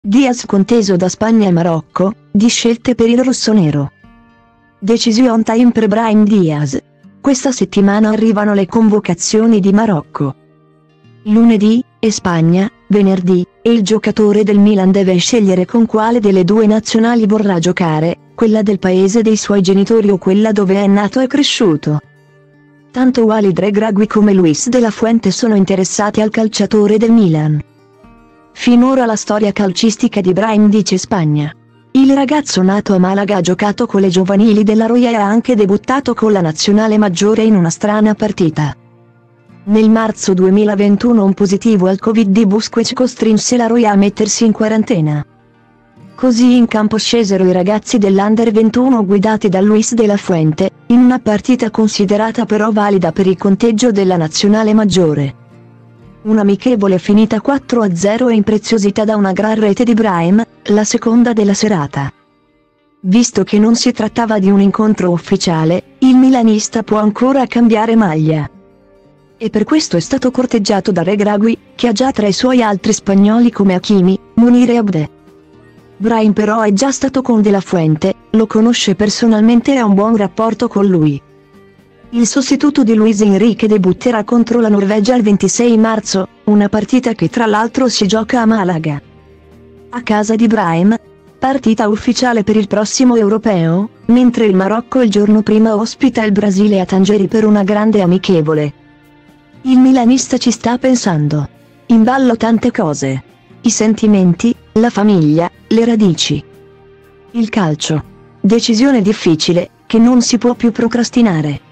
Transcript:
Diaz conteso da Spagna e Marocco, di scelte per il rossonero. Decision time per Brahim Diaz. Questa settimana arrivano le convocazioni di Marocco. Lunedì, e Spagna, venerdì, e il giocatore del Milan deve scegliere con quale delle due nazionali vorrà giocare, quella del paese dei suoi genitori o quella dove è nato e cresciuto. Tanto Walid Regragui come Luis de la Fuente sono interessati al calciatore del Milan. Finora la storia calcistica di Brahim dice Spagna. Il ragazzo nato a Malaga ha giocato con le giovanili della Roja e ha anche debuttato con la nazionale maggiore in una strana partita. Nel marzo 2021 un positivo al Covid di Busquets costrinse la Roja a mettersi in quarantena. Così in campo scesero i ragazzi dell'Under 21 guidati da Luis de la Fuente, in una partita considerata però valida per il conteggio della nazionale maggiore. Un'amichevole finita 4-0 e impreziosita da una gran rete di Brahim, la seconda della serata. Visto che non si trattava di un incontro ufficiale, il milanista può ancora cambiare maglia. E per questo è stato corteggiato da Regragui, che ha già tra i suoi altri spagnoli come Hakimi, Munir e Abde. Brahim però è già stato con De la Fuente, lo conosce personalmente e ha un buon rapporto con lui. Il sostituto di Luis Enrique debutterà contro la Norvegia il 26 marzo, una partita che tra l'altro si gioca a Malaga. A casa di Brahim, partita ufficiale per il prossimo europeo, mentre il Marocco il giorno prima ospita il Brasile a Tangeri per una grande amichevole. Il milanista ci sta pensando. In ballo tante cose. I sentimenti, la famiglia, le radici. Il calcio. Decisione difficile, che non si può più procrastinare.